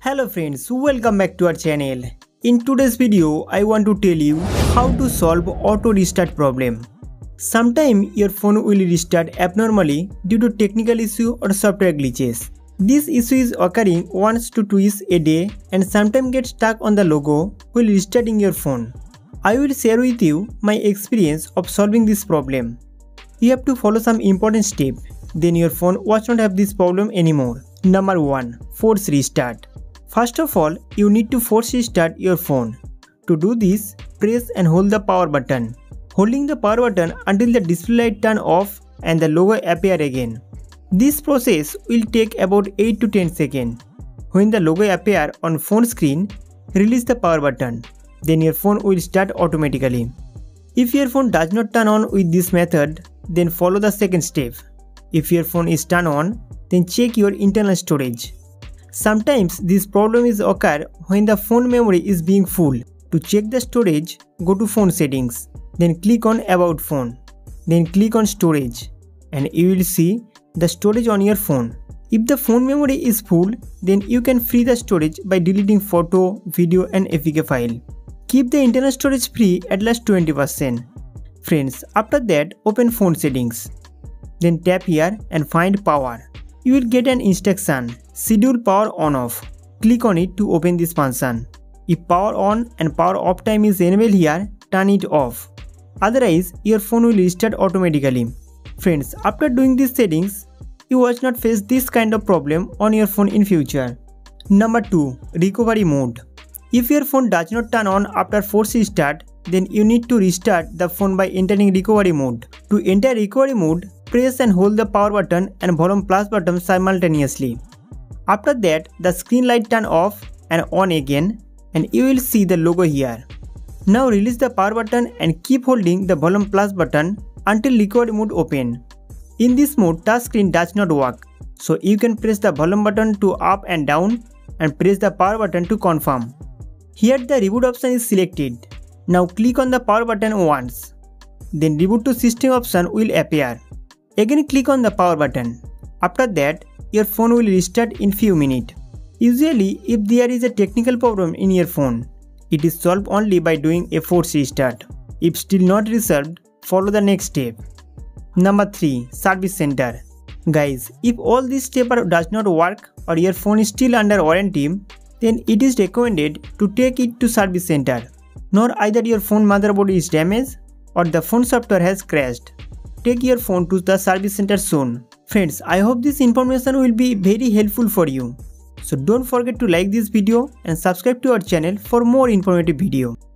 Hello friends, welcome back to our channel. In today's video, I want to tell you how to solve auto restart problem. Sometimes your phone will restart abnormally due to technical issue or software glitches. This issue is occurring once to twice a day and sometimes gets stuck on the logo while restarting your phone. I will share with you my experience of solving this problem. You have to follow some important steps, then your phone will not have this problem anymore. Number 1. Force restart. First of all, you need to force restart your phone. To do this, press and hold the power button. Holding the power button until the display light turn off and the logo appear again. This process will take about 8 to 10 seconds. When the logo appear on phone screen, release the power button. Then your phone will start automatically. If your phone does not turn on with this method, then follow the second step. If your phone is turned on, then check your internal storage. Sometimes this problem is occur when the phone memory is being full. To check the storage, go to phone settings, then click on about phone, then click on storage and you will see the storage on your phone. If the phone memory is full, then you can free the storage by deleting photo, video and APK file. Keep the internal storage free at least 20%. Friends, after that open phone settings. Then tap here and find power. You will get an instruction, schedule power on off. Click on it to open this function. If power on and power off time is enabled here, turn it off. Otherwise, your phone will restart automatically. Friends, after doing these settings, you will not face this kind of problem on your phone in future. Number 2. Recovery mode. If your phone does not turn on after force restart, then you need to restart the phone by entering recovery mode. To enter recovery mode, press and hold the power button and volume plus button simultaneously. After that, the screen light turn off and on again and you will see the logo here. Now release the power button and keep holding the volume plus button until recovery mode open. In this mode, touch screen does not work, so you can press the volume button to up and down and press the power button to confirm. Here the reboot option is selected. Now click on the power button once. Then reboot to system option will appear. Again click on the power button. After that, your phone will restart in few minutes. Usually, if there is a technical problem in your phone, it is solved only by doing a force restart. If still not resolved, follow the next step. Number 3. Service center. Guys, if all these steps does not work or your phone is still under warranty, then it is recommended to take it to service center. Nor either your phone motherboard is damaged or the phone software has crashed. Take your phone to the service center soon. Friends, I hope this information will be very helpful for you. So don't forget to like this video and subscribe to our channel for more informative video.